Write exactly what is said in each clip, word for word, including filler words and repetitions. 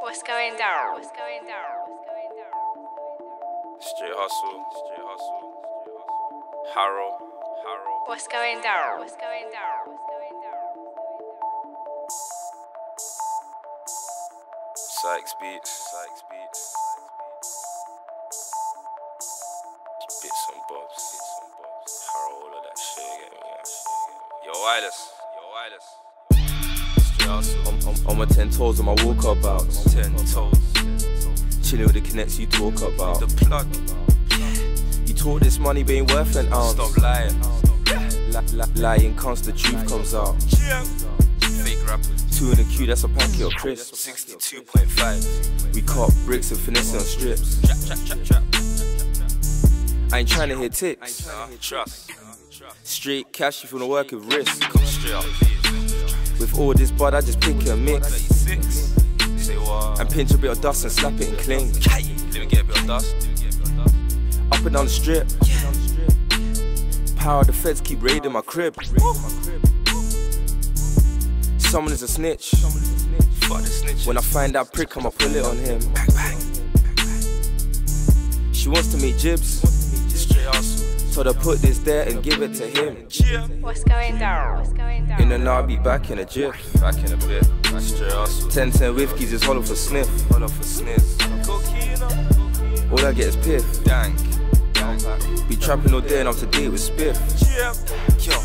What's going down? What's going down? Straight hustle, straight hustle. Harrow, Harrow. What's going down? What's going down? Sykes beats, Sykes beats. Bits and bobs, bits and bobs. Harrow, all of that shit, get me, yeah. Yo, wireless, yo, wireless. Straight hustle. I'm, I'm, I'm on ten toes on my walkabouts. Ten toes. Chilling with the connects you talk about. The plug. You talk this money but ain't worth an ounce. Stop lying. Li li lying constant truth comes out. Fake rappers. Two in the queue, that's a packet of crisps. sixty-two point five. We caught bricks and finessing on strips. Trap, trap, trap, trap. I ain't trying to hit ticks. Nah, trust. Straight cash if you wanna work with risk. Come straight up, With all this bud, I just pick a mix. thirty-six. Say what? And pinch a bit of dust and slap it and cling. Let me get a bit of dust. Up and down the strip. Power of the feds keep raiding my crib. Someone is a snitch. Fuck the snitch. When I find that prick, I'ma pull it on him. Bang, bang. She wants to meet Jibs. Straight hustle. Told her put this there and give it to him. What's going down? What's going down? In and I'll be back in a jiff. Back in a bit. Straight hustle. ten ten whiskies is hollow for sniff. Hold up for sniff. All I get is piff. Dank. Be trapping all day and I'm to date with spiff. Yo.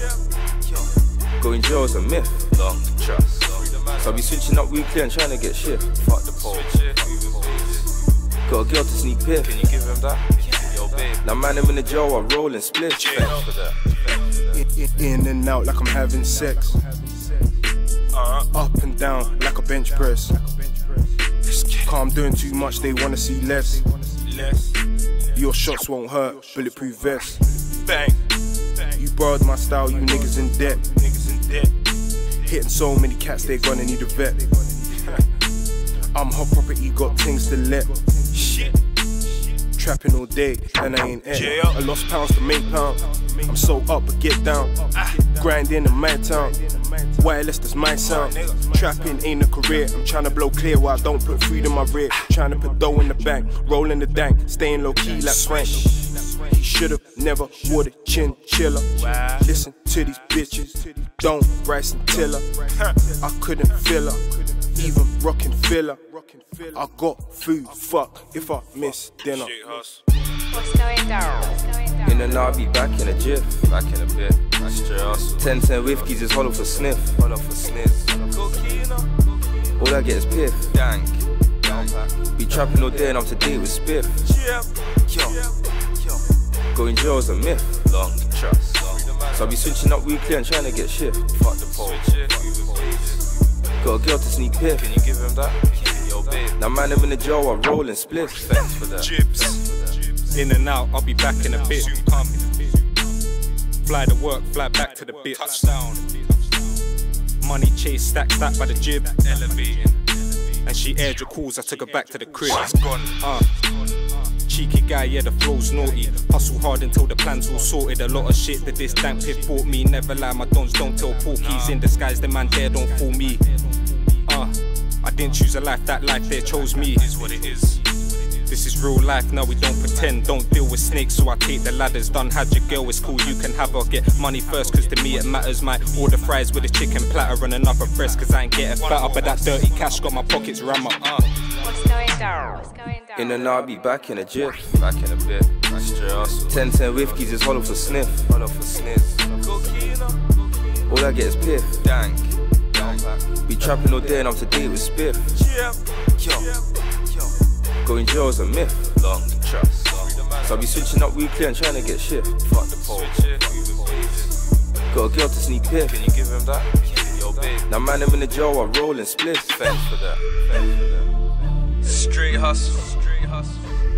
Going jail is a myth. Long trust. So I be switching up weekly and trying to get shift. Fuck the pole. Got a girl to sneak piff. Can you give him that? Yo, babe. Now man, I'm in the jail, I roll and split. Thanks for that. In and out like I'm having sex. Uh-huh. Up and down like a bench press. Calm doing too much, they wanna see less. Less. Your shots won't hurt, bulletproof vest. Bang. You borrowed my style, you niggas in debt. Niggas in debt. Hitting so many cats, they gonna need a vet. I'm hot property, got things to let. Shit. Trapping all day, and I ain't it. Yeah. I lost pounds to make pounds. I'm so up, but get down. Grinding in my town. Wireless, that's my sound. Trapping ain't a career. I'm trying to blow clear while I don't put food in my rear. Trying to put dough in the bank, rolling the dank, staying low key like Frank. He should've never wore the chinchilla. Listen to these bitches, don't Bryce and Tiller. I couldn't feel her, even rockin' filler. I got food, fuck if I miss dinner. What's going down? What's going down? In and I'll be back in a jiff. Back in a bit. Straight hustle. ten ten whiskies is hollow for sniff. Hold up for sniff. All I get is piff. Dank. Be trapping all day and I'm to date with spiff. Yo. Going jail is a myth. Long trust. So I be switching up weekly and trying to get shift. Fuck the pole. Got a girl to sneak piff. Can you give him that? Yo, babe. Now man, I'm in the jail, I roll and split. Thanks for that. In and out, I'll be back in a bit. Fly to work, fly back to the bit. Touchdown. Money chase, stack, stack by the jib. Elevating. And she aired your calls, I took her back to the crib. She's gone. Uh, cheeky guy, yeah, the flow's naughty. Hustle hard until the plan's all sorted. A lot of shit that this dank piff bought me. Never lie, my dons don't tell porkies. In disguise, the man there don't fool me. Uh, I didn't choose a life, that life there chose me. Is what it is. This is real life, now we don't pretend. Don't deal with snakes, so I take the ladders. Done had your girl, it's cool, you can have her. Get money first, cause to me it matters. Might order fries with a chicken platter and another breast, cause I ain't getting fatter. But that dirty cash got my pockets ram up. Uh. What's going down? What's going down? In and I'll be back in a jiff. Back in a bit. Straight hustle. ten ten whiskies is hollow for sniff. Hold up for sniff. All I get is piff. Dank. Be trapping all day and I'm to date with spiff. Yo. Going jail is a myth. Long trust. So I be switching up weekly and trying to get shift. Fuck the pole. Got a girl to sneak piff. Can you give him that? Yo, babe. Now man, I'm in the jail, I roll and split. Thanks for that. Thanks for that. Straight hustle. Straight hustle.